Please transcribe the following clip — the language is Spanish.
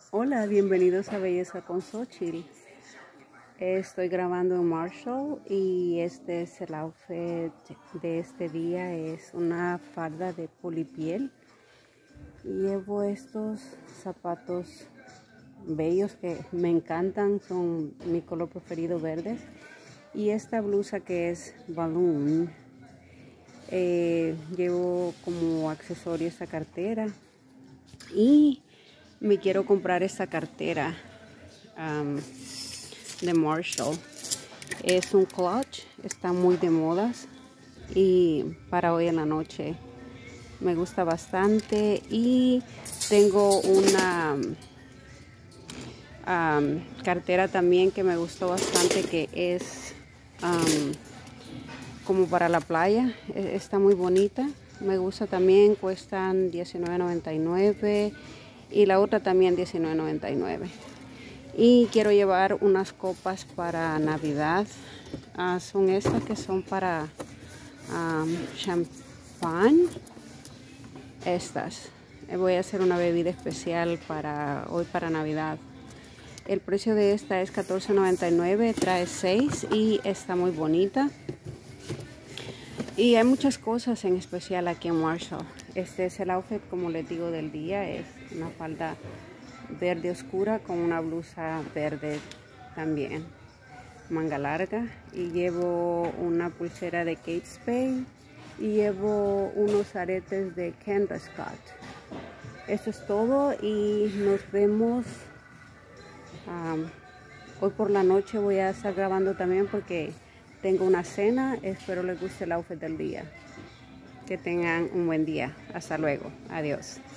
Hola, bienvenidos a Belleza con Xochitl. Estoy grabando en Marshall y este es el outfit de este día. Es una falda de polipiel. Llevo estos zapatos bellos que me encantan, son mi color preferido, verdes. Y esta blusa que es balloon. Llevo como accesorio esta cartera y me quiero comprar esta cartera de Marshall. Es un clutch, está muy de modas y para hoy en la noche me gusta bastante. Y tengo una cartera también que me gustó bastante, que es como para la playa. Está muy bonita, me gusta también. Cuestan $19.99 y la otra también $19.99. Y quiero llevar unas copas para Navidad. Son estas que son para champán. Estas voy a hacer una bebida especial para hoy, para Navidad. El precio de esta es $14.99, trae 6 y está muy bonita. Y hay muchas cosas en especial aquí en Marshall. Este es el outfit, como les digo, del día. Es una falda verde oscura con una blusa verde también, manga larga. Y llevo una pulsera de Kate Spade y llevo unos aretes de Kendra Scott. Esto es todo y nos vemos hoy por la noche. Voy a estar grabando también porque tengo una cena. Espero les guste el outfit del día. Que tengan un buen día. Hasta luego. Adiós.